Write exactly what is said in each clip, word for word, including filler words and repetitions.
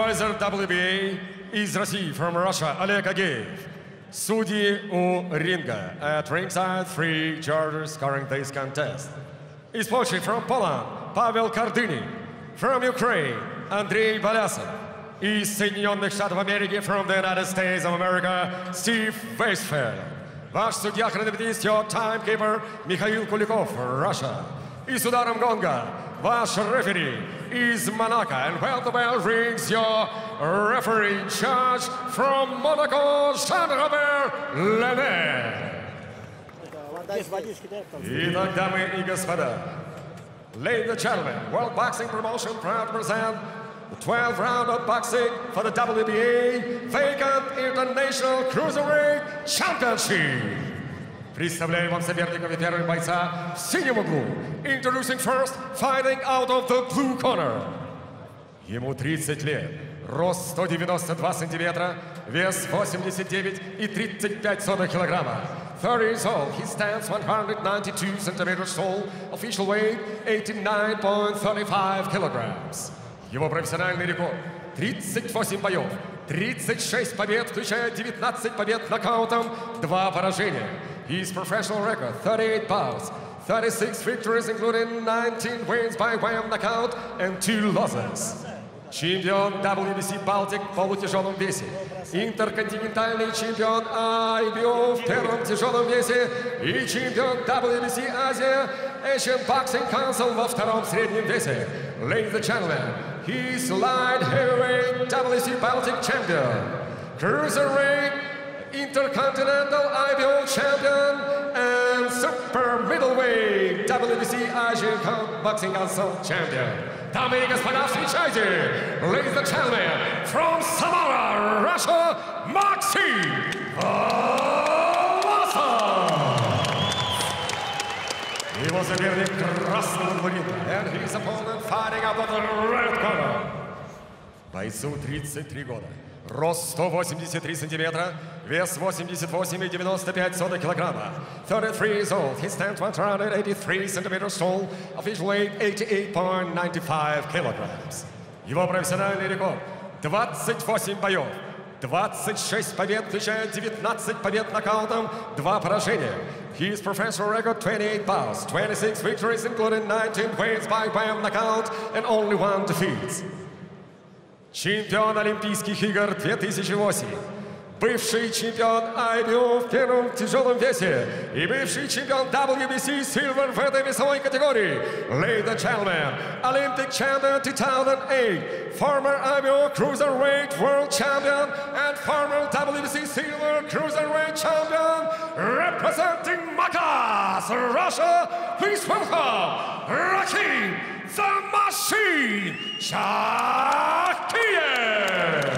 Supervisor дабл ю би эй из России, from Russia, Oleg Ageev. Судьи у ринга. At ringside, three judges scoring this contest. Из Польши, from Poland, Pavel Kardyny. From Ukraine, Andrei Balasov. Из Соединенных Штатов Америки, from the United States of America, Steve Weisfeld. Ваш судья хронометрist, your timekeeper, Михаил Куликов, Russia. И с ударом гонга, ваш рефери из Монако. And when the bell rings, your referee judge from Monaco, Jean-Robert Lemaire. Итак, дамы и господа, ladies and gentlemen, World Boxing Promotion proud to present the twelfth round of boxing for the дабл ю би эй Vacant International Cruiserweight Championship. Представляем вам соперников и первого бойца в синем углу. Introducing first, fighting out of the blue corner. Ему тридцать лет, рост сто девяносто два сантиметра, вес восемьдесят девять и тридцать пять сотых килограмма. thirty years old, he stands one hundred ninety-two centimeters tall, official weight eighty-nine point three five kilograms. Его профессиональный рекорд тридцать восемь боев, тридцать шесть побед, включая девятнадцать побед нокаутом, два поражения. His professional record, thirty-eight bouts, thirty-six victories, including nineteen wins by way of knockout and two losses. Чемпион дабл ю би си Baltic в полутяжелом весе. Интерконтинентальный чемпион ай би о в первом тяжелом весе. И чемпион дабл ю би си Азия Asian Boxing Council во втором среднем весе. Ladies and gentlemen, he's light heavyweight дабл ю би си Baltic champion. Cruiserweight Intercontinental ай би о champion and super middleweight дабл ю би си Asian Boxing Council champion. Дамы и господа, встречайте, ladies and gentlemen, from Samara, Russia, Maxim Vlasov. Его соперник красного угла, and his opponent fighting out of the red corner. Бойцу тридцать три года. Рост сто восемьдесят три сантиметра, вес восемьдесят восемь и девяносто пять сотых килограмма. thirty-three years old, he stands one hundred eighty-three centimeters tall, official weight eighty-eight point nine five kilograms. Его профессиональный рекорд двадцать восемь боев, двадцать шесть побед, включая девятнадцать побед нокаутом, два поражения. His professional record twenty-eight bouts, twenty-six victories, including nineteen wins by way of knockout and only one defeat. Чемпион Олимпийских игр две тысячи восемь, бывший чемпион ай би о в первом тяжелом весе и бывший чемпион дабл ю би си Silver в этой весовой категории. Ladies and gentlemen, Olympic champion two thousand eight, former ай би о Cruiserweight World Champion and former дабл ю би си Silver Cruiserweight Champion, representing Makas, Russia, please welcome Rakhim the Machine Chakhiyev.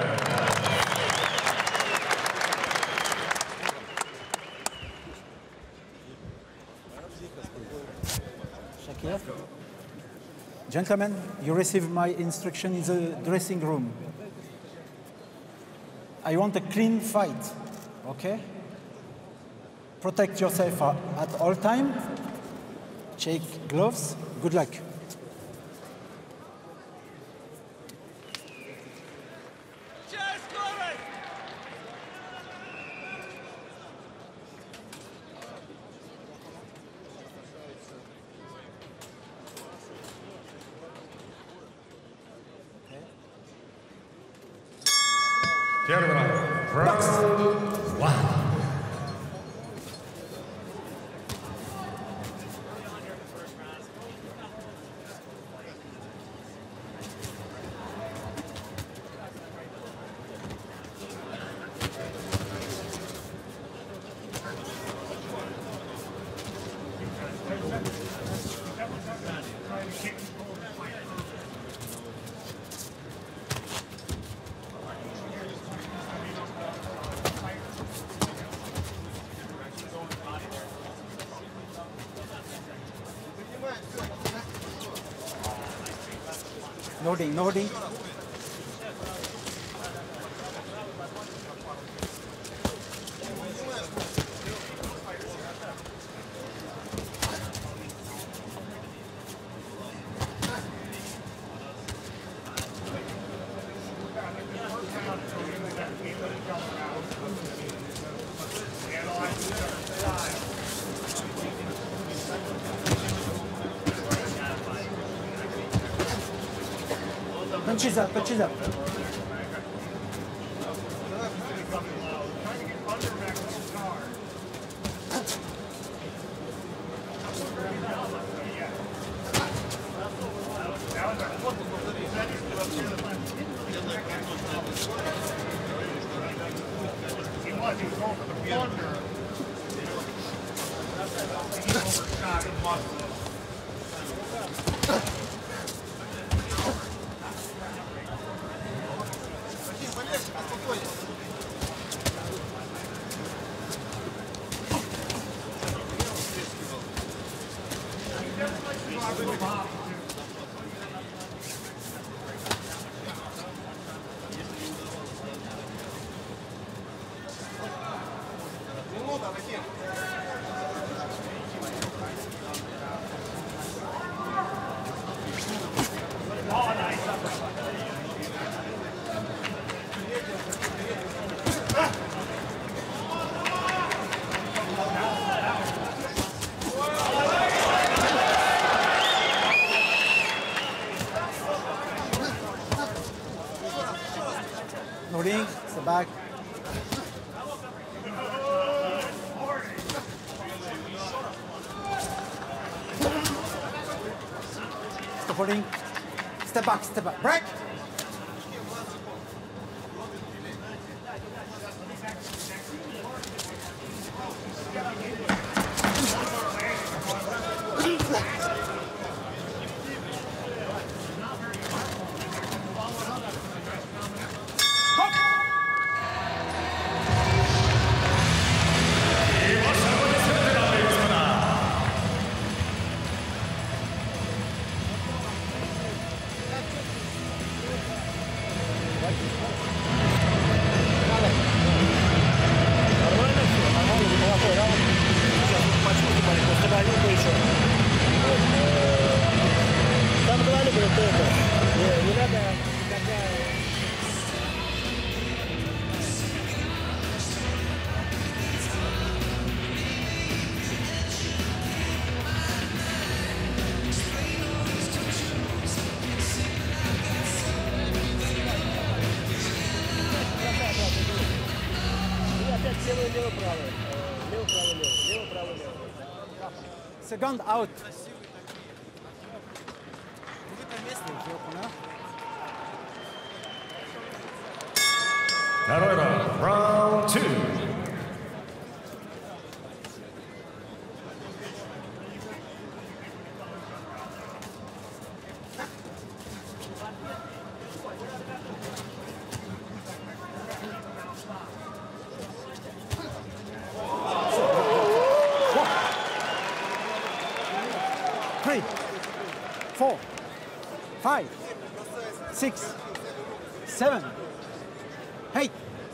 Gentlemen, you received my instruction in the dressing room. I want a clean fight, okay? Protect yourself at all time. Take gloves. Good luck. Первый раунд. Раунд one. Loading, loading. Franchise, franchise. No ring, step back. Stop holding. Step back, step back. Break! Second out. Carrera, round two. Three, four, five, six, seven, eight.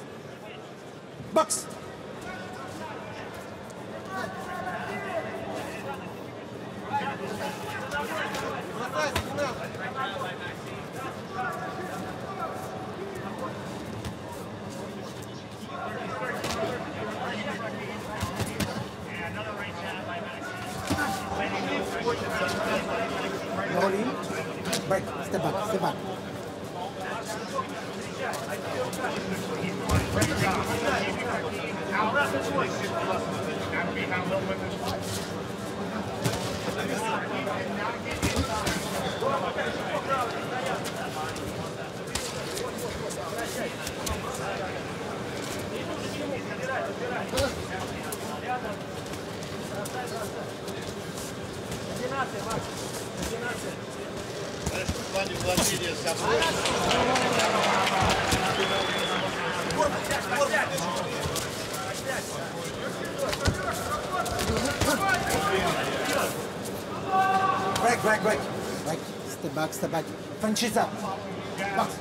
Box. Roll in, break, step back, step back. Break, break, break. Break. Step back, step back. Franchise. Box.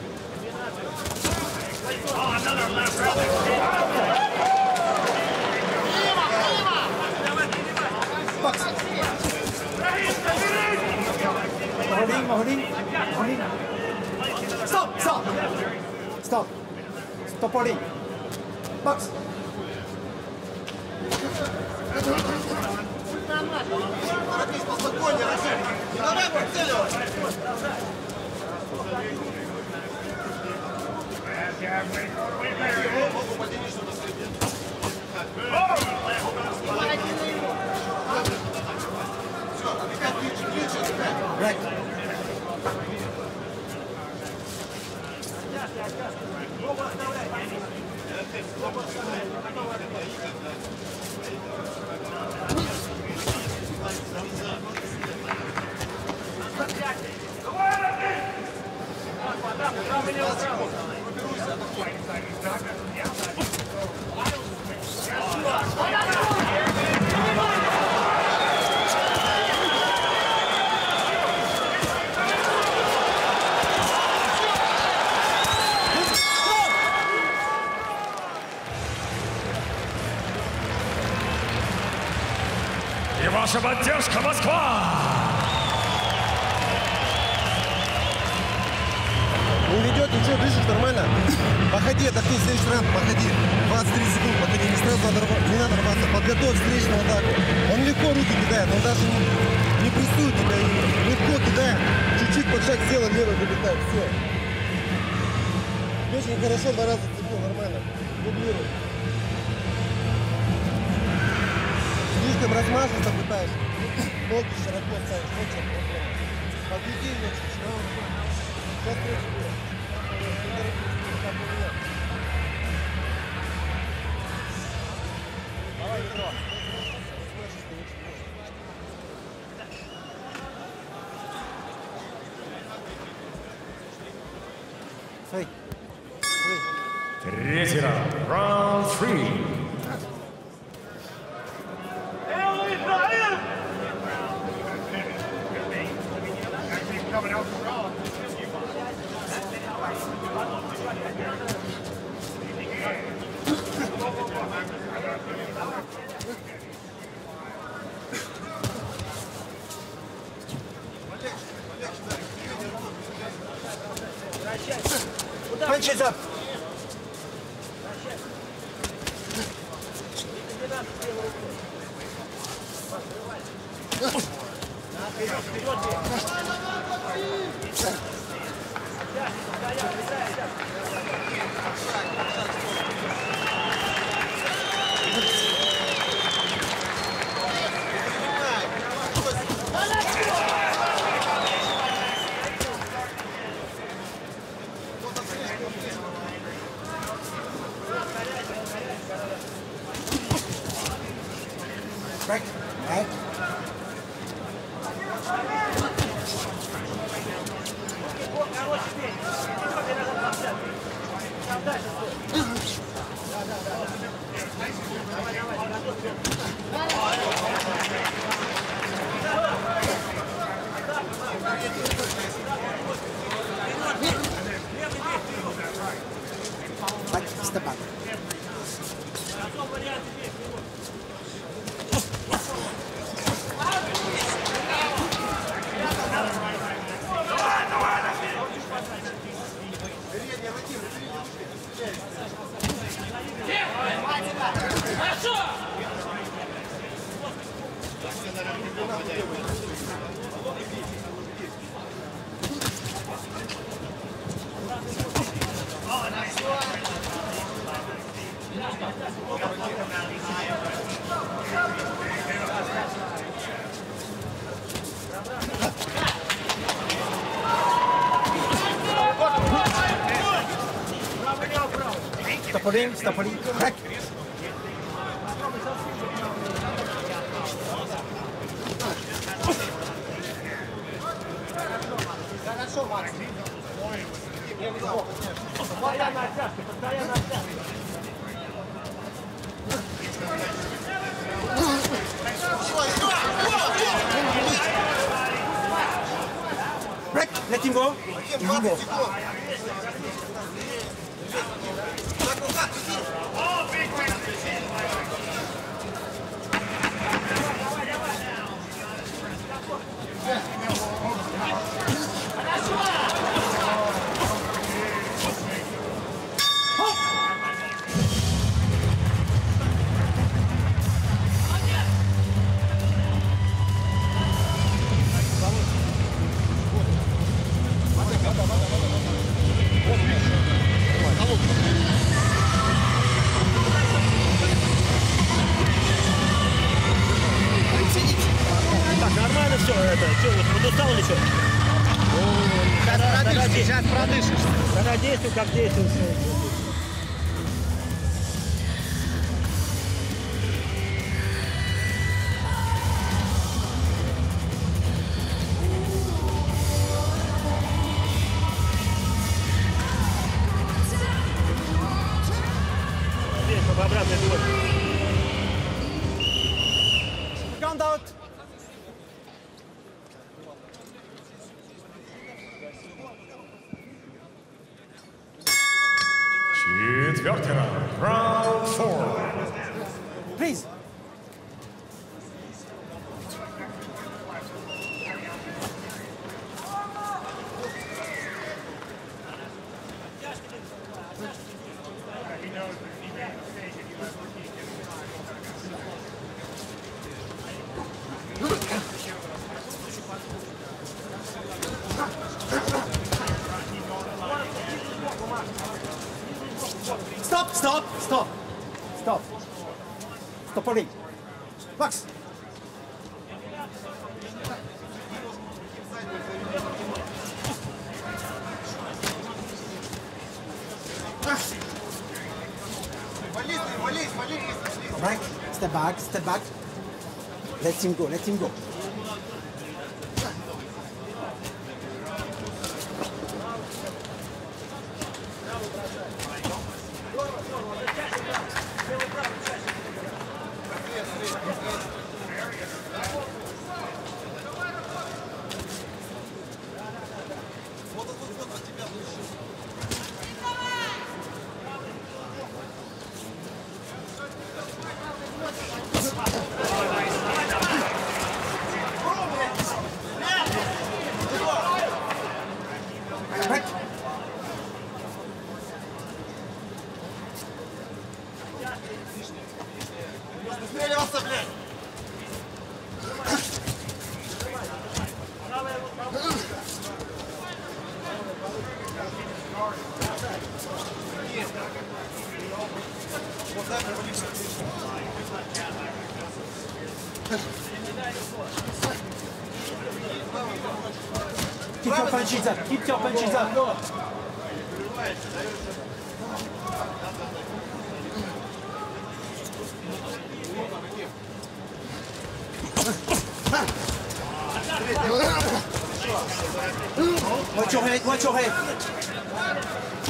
Box. Holding, holding, holding. Stop, stop. Stop. Stop holding. Box. Спокойнее, Рашид. Не давай подцеливать. И ваша поддержка, Москва! Не ведет, ничего, дышишь нормально. Походи, отдохни, следующий раунд, походи. двадцать три секунды, походи, не сразу надо, не надо рваться. Подготовь встречную атаку. Он легко руки кидает, он даже не, не прессует тебя. Легко кидает, чуть-чуть под шаг сделал, левый вылетает, все. Очень хорошо, два раза цепил, нормально. Дублируй. Слишком размашисто пытаешься. Ноги широко ставишь, очень плохо. Подведи ее чуть-чуть. Сейчас третий будет. Давай, Петро. Hey. Третий раунд. Раунд три. Punches up. Right, right. Right, step back. Стопорим, стопорим. Бэк. Хорошо, Макс. Постоянно оттяжка, постоянно оттяжка. Break, let him go. Let him go. Вот, действуй, как действуешь. Обратный двор. Second out. Четвертый раунд. Раунд four. Please. Stop, stop, stop. Stop. Stoppoli. Max. Back, step back, step back. Let him go, let him go. Back. Keep your punches up, keep your punches up. Watch your head, watch your head.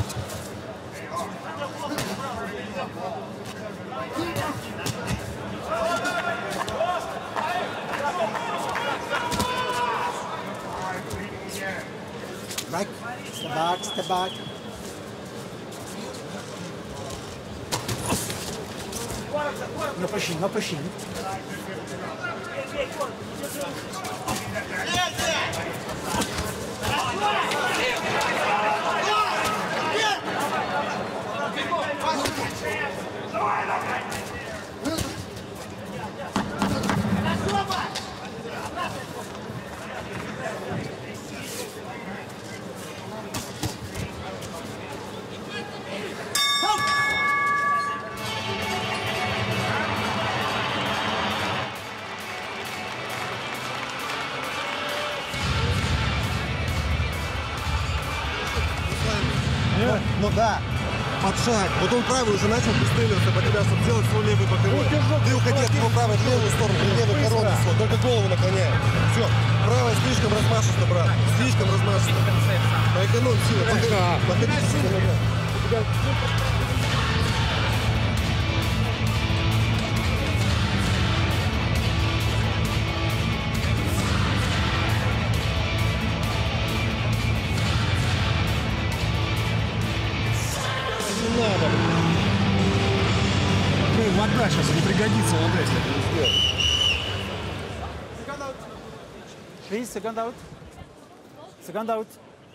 Back, step back, step back. No pushing, no pushing. Ну да, под шаг. Вот он правый уже начал пристреливаться по тебя, чтобы сделать свой левый боковой. Ты уходи от его правой в левую сторону, или левый корону свой, только голову наклоняй. Все, правая слишком размашисто, брат. Слишком размашисто. Поэкономь силы. Походи силы. Не надо. Ну, вода сейчас не пригодится, вода, если это не сделать. Please, second out. Second out.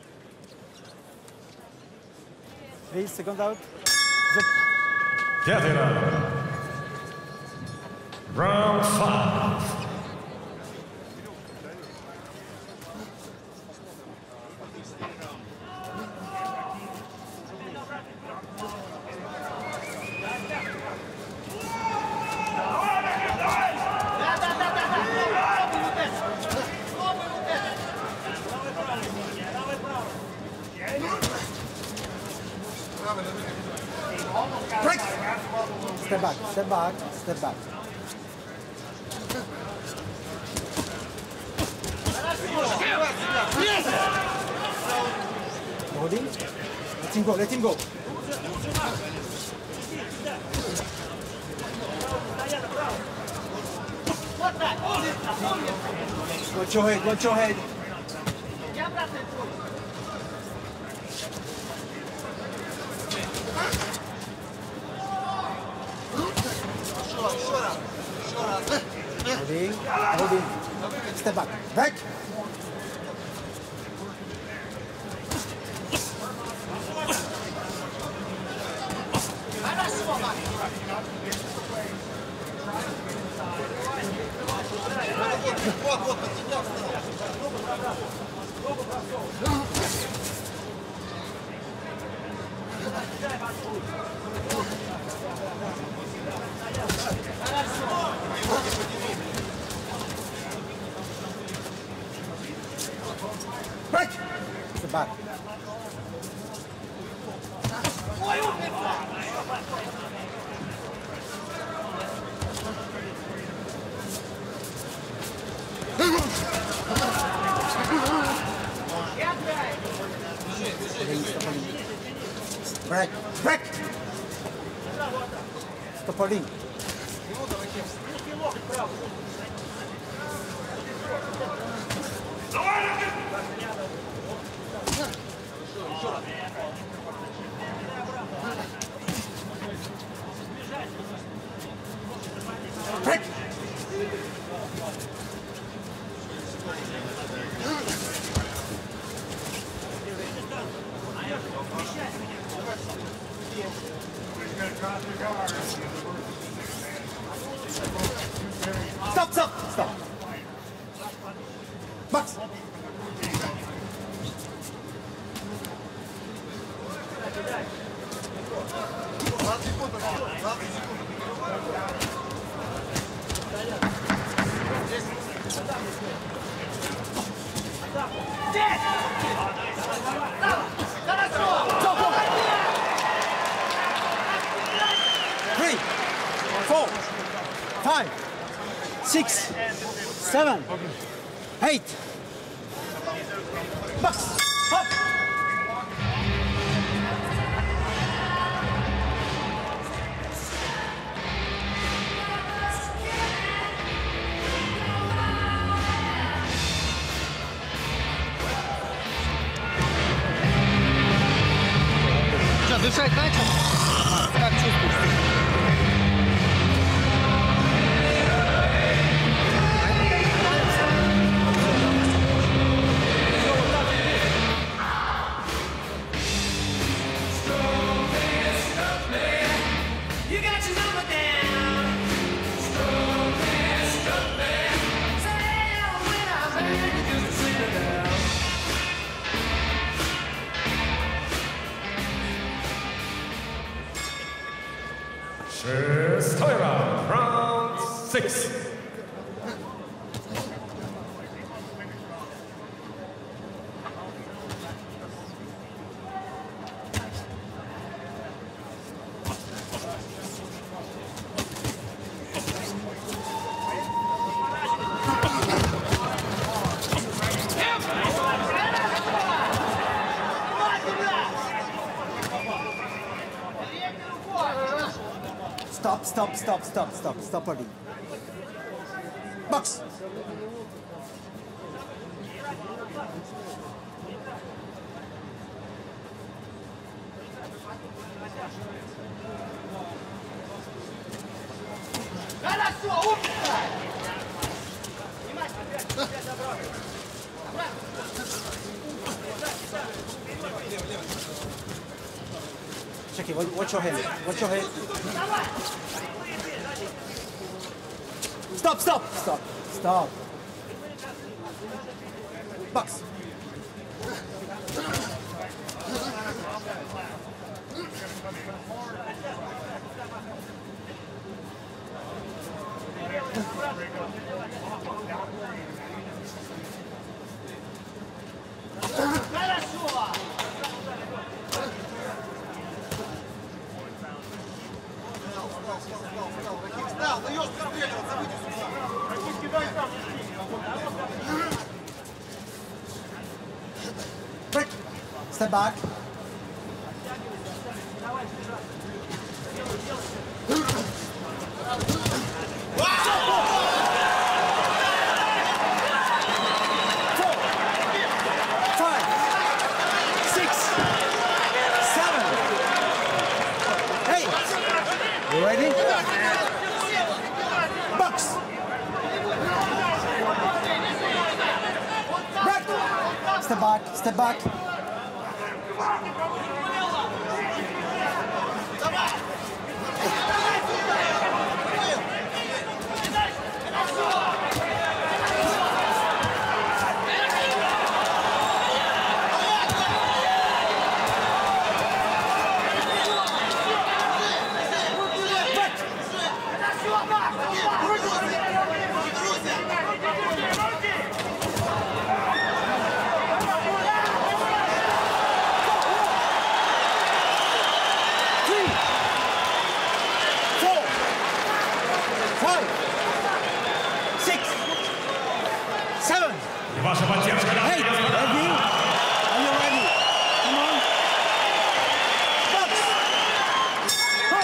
Please, second out. The... Пятый раунд. Раунд five. Break! Step back, step back, step back. Holding. Let him go, let him go. Watch your head, watch your head. Holding, holding. Step back, back. Вот, вот, поднял. Break. Step back. Break, break. Stop holding. Break. Stop, stop, stop. Max. Three, four, five, six, seven, eight. Box. Hop. Что, дышать начал? Как чувствуешь? Шестой раунд, раунд six. Stop, stop, stop, stop, stop, stop holding. Box. Check it, watch your head, watch your head. Stop, stop, stop, stop. Box. Break. Step back. You ready? Box! Break! Step back, step back. Ваша поддержка. Hey, ready? Are you ready? Come on. Box. Go.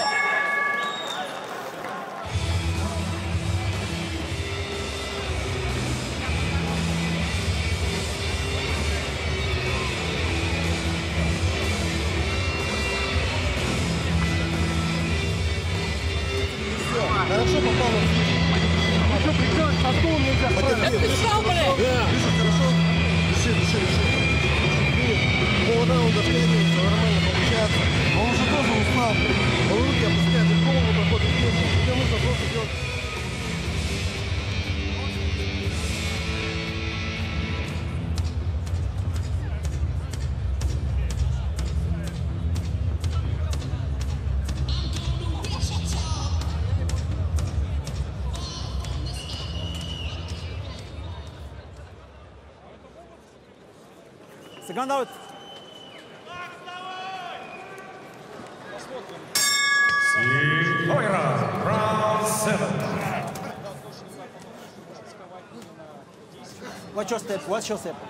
Хорошо попало. Еще прикрыть, по стулу нельзя. Бежал, блядь! Дыши, хорошо. Дыши, дыши, дыши. Полраунда складывается, нормально получается. Он уже тоже устал. Он руки опускает, и голову проходит вниз. Тебе нужно просто делать... Second out. Сильвойра, round seven. Watch your step, watch your step.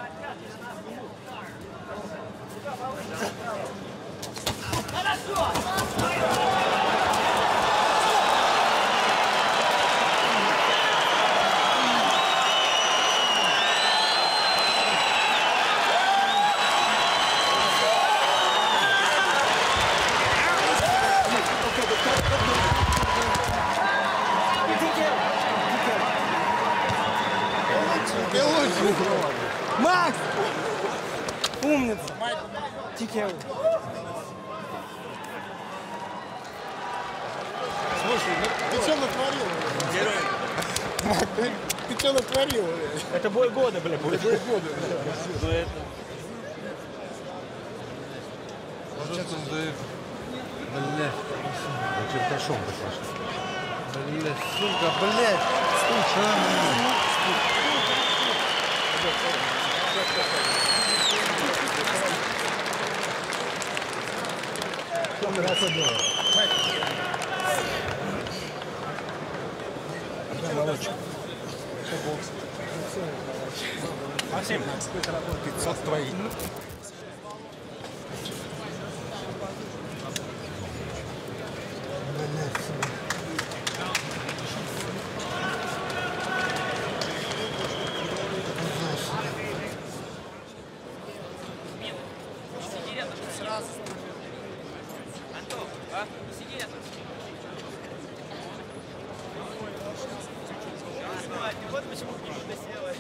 Макс! Умница! Тикеу. Слушай, ну ты что натворил? Герой. Ты, ты что натворил? Это бой года, бля, будет. Бой года. Дуэт. Сейчас он дует. Блядь. За черташом-то пошел. Блядь, сука, блядь. Случайно. Что мы хорошо делаем? Молодчик. Максим, пятьсот твоих. Вот почему не подосела.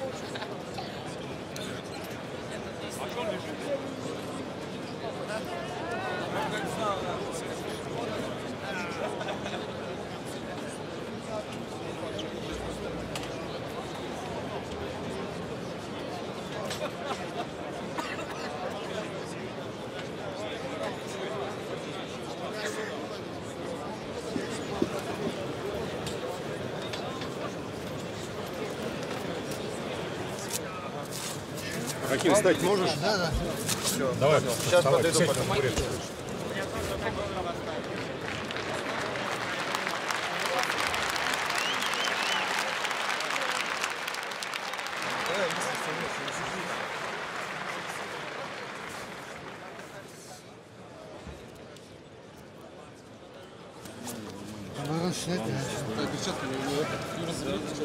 Каким стать можешь? Да, да. Все. Давай. Сейчас подойду, потом. Снять, да, перчатки не это. Юра, забери, что?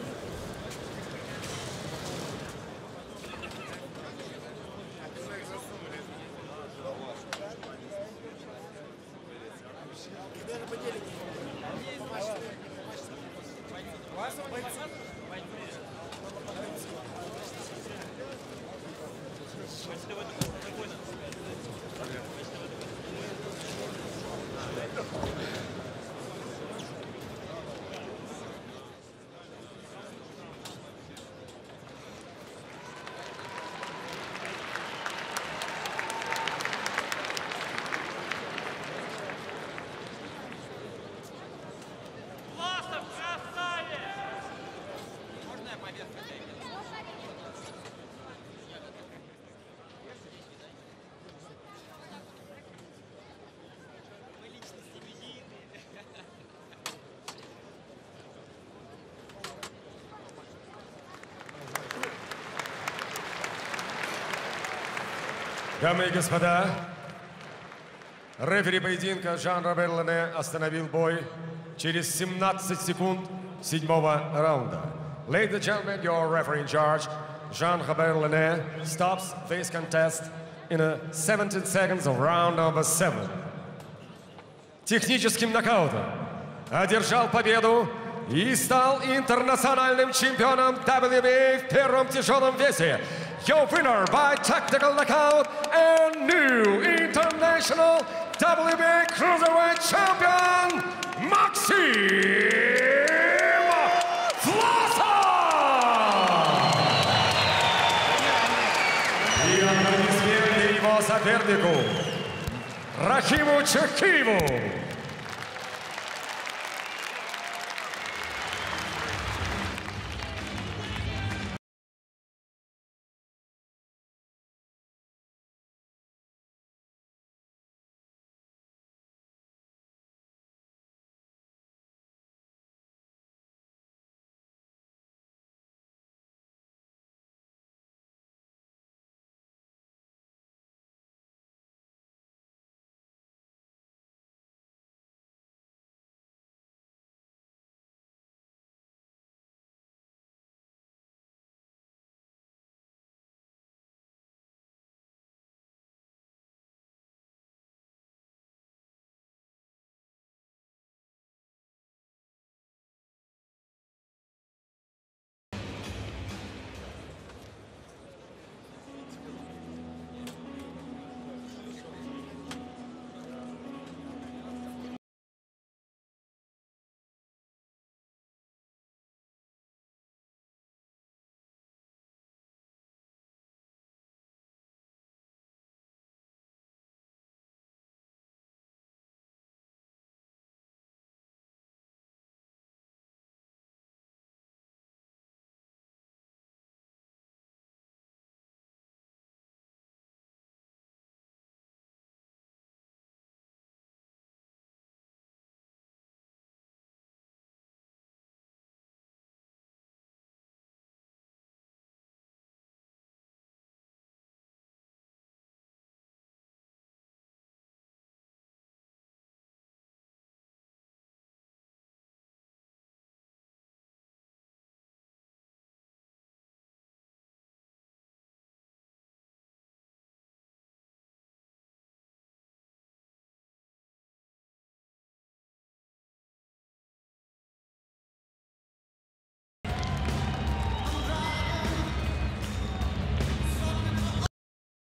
Дамы и господа, рефери поединка Жан-Робер Лене остановил бой через семнадцать секунд седьмого раунда. Ladies and gentlemen, your referee in charge, Jean-Robert Лене, stops this contest in a seventeen seconds of round number seven. Техническим нокаутом одержал победу и стал интернациональным чемпионом дабл ю би эй в первом тяжелом весе. Your winner by tactical knockout and new international дабл ю би эй Cruiserweight Champion, Максим Власов! И аплодисменты его сопернику Рахиму Чехиеву!